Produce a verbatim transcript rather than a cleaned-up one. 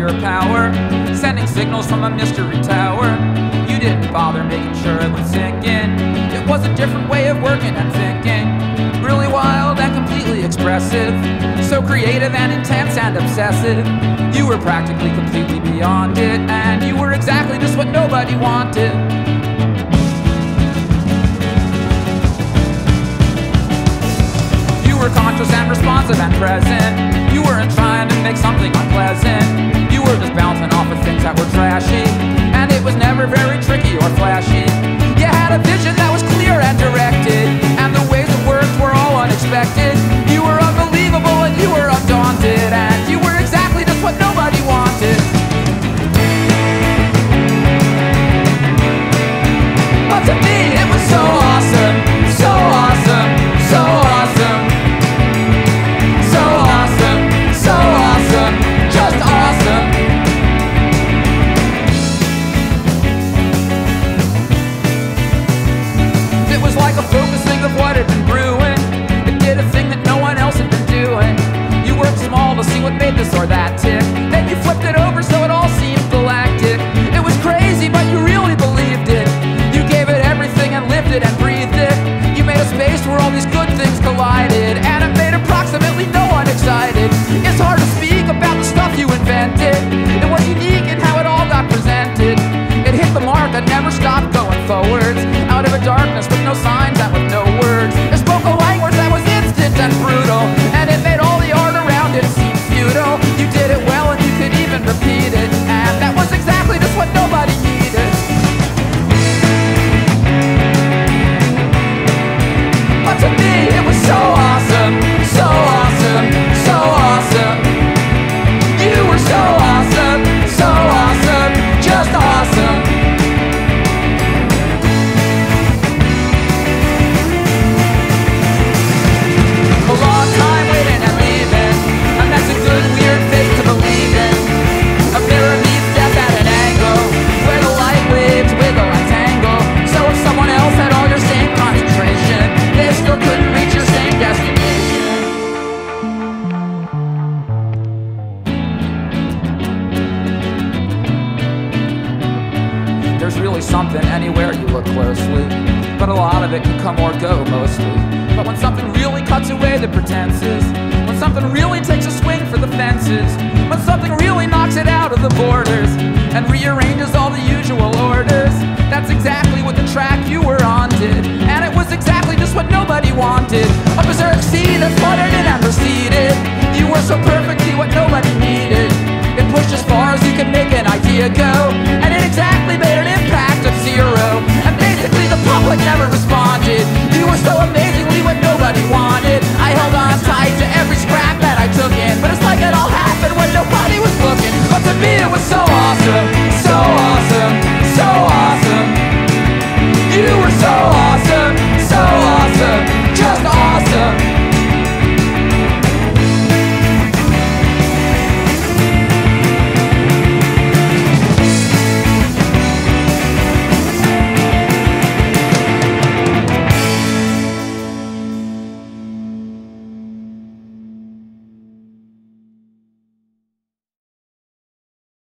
pure power, sending signals from a mystery tower. You didn't bother making sure it would sink in. It was a different way of working and thinking, really wild and completely expressive, so creative and intense and obsessive. You were practically completely beyond it, and you were exactly just what nobody wanted. You were conscious and responsive and present. You weren't trying to make something unpleasant. You were just bouncing off of things that were trashy, and it was never very tricky or flashy. You had a vision that was clear and directed, and the ways it worked were all unexpected. You were unbelievable and you were undaunted, and you were exactly just what nobody wanted. But to me it was so awesome, so awesome, so awesome, so awesome, so awesome, just awesome. It was like a focusing of what had been brewing. It did a thing that no one else had been doing. You worked small to see what made this or that tick, then you flipped it over so it all seemed galactic. It was crazy, but you really believed it. You gave it everything and lived it and breathed it. You made a space where all these good things collided, and it made approximately no one excited. It's hard to speak about the stuff you invented. It was unique in how it all got presented. It hit the mark and never stopped going forwards, out of a darkness with no signs and with no words. It spoke a language that was instant and brutal, and it made all the art around it seem futile. You did it well and you could even repeat it, and that was exactly just what nobody needed. But to me it was so awesome, so awesome, so awesome. You were so awesome, so awesome, just awesome. A long time waiting and leaving, and that's a good weird face to believe in. A mirror meets death at an angle, where the light waves wiggle and tangle. So if someone else had all your same concentration, they still couldn't reach your same destination. There's really something anywhere you look closely, but a lot of it can come or go mostly. But when something really cuts away the pretenses, when something really takes a swing for the fences, when something really knocks it out of the borders and rearranges all the usual orders, that's exactly what the track you were on did. And it was exactly just what nobody wanted. A berserk sea that fluttered in and receded. You were so perfectly what nobody needed. It pushed as far as you could make an idea go, and it exactly made an impact of zero. And basically the public never responded. You were so amazingly what nobody wanted. I held on tight to every scrap that I took in, but it's like it all happened when nobody was looking. But to me it was so